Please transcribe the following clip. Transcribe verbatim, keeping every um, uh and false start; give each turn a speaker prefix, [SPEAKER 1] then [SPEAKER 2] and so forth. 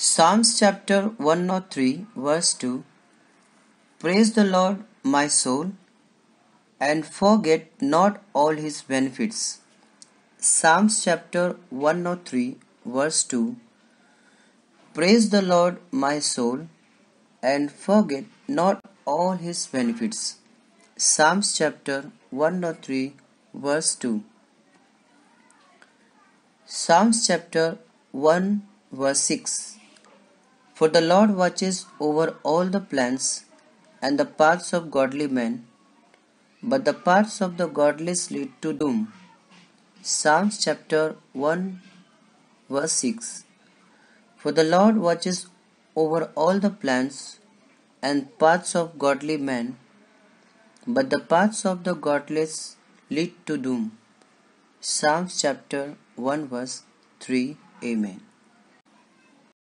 [SPEAKER 1] Psalms chapter one oh three verse two. Praise the Lord, my soul, and forget not all his benefits. Psalms chapter one oh three verse two. Praise the Lord, my soul, and forget not all his benefits. Psalms chapter one oh three verse two. Psalms chapter one verse six. For the Lord watches over all the plans and the paths of godly men, but the paths of the godless lead to doom. Psalms chapter one verse six. For the Lord watches over all the plans and paths of godly men, but the paths of the godless lead to doom. Psalms chapter one verse three. Amen.